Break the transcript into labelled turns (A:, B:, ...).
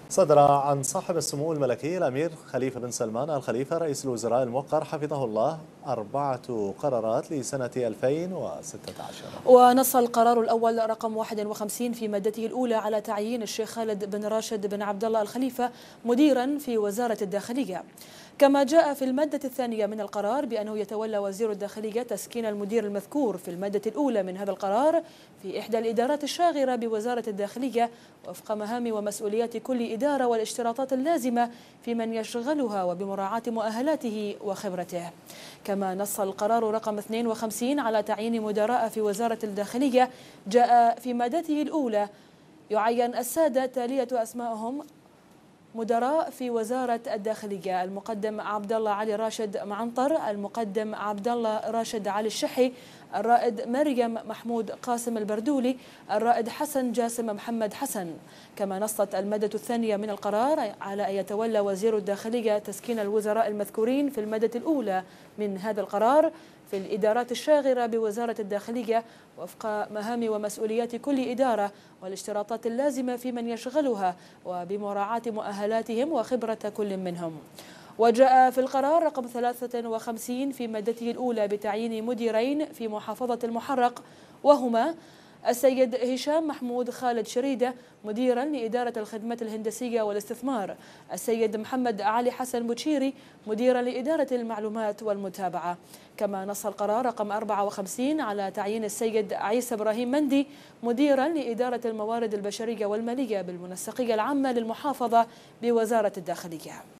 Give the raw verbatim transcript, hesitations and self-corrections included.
A: صدر عن صاحب السمو الملكي الأمير خليفة بن سلمان آل خليفة رئيس الوزراء الموقر حفظه الله أربعة قرارات لسنة ألفين وستة عشر.
B: ونص القرار الأول رقم واحد وخمسين في مادته الأولى على تعيين الشيخ خالد بن راشد بن عبد الله آل خليفة مديرا في وزارة الداخلية. كما جاء في المادة الثانية من القرار بأنه يتولى وزير الداخلية تسكين المدير المذكور في المادة الأولى من هذا القرار في إحدى الإدارات الشاغرة بوزارة الداخلية وفق مهام ومسؤوليات كل إدارة والاشتراطات اللازمة في من يشغلها وبمراعاة مؤهلاته وخبرته. كما نص القرار رقم اثنين وخمسين على تعيين مدراء في وزارة الداخلية. جاء في مادته الأولى يعين السادة تالية أسمائهم: مدراء في وزارة الداخلية: المقدم عبد الله علي راشد معنطر، المقدم عبد الله راشد علي الشحي، الرائد مريم محمود قاسم البردولي، الرائد حسن جاسم محمد حسن. كما نصت المادة الثانية من القرار على أن يتولى وزير الداخلية تسكين الوزراء المذكورين في المادة الأولى من هذا القرار في الإدارات الشاغرة بوزارة الداخلية وفق مهام ومسؤوليات كل إدارة والاشتراطات اللازمة في من يشغلها وبمراعاة مؤهلاتهم وخبرة كل منهم. وجاء في القرار رقم ثلاثة وخمسين في مادته الأولى بتعيين مديرين في محافظة المحرق، وهما السيد هشام محمود خالد شريدة مديرا لإدارة الخدمات الهندسية والاستثمار، السيد محمد علي حسن بوتشيري مديرا لإدارة المعلومات والمتابعة. كما نص القرار رقم أربعة وخمسين على تعيين السيد عيسى إبراهيم مندي مديرا لإدارة الموارد البشرية والمالية بالمنسقية العامة للمحافظة بوزارة الداخلية.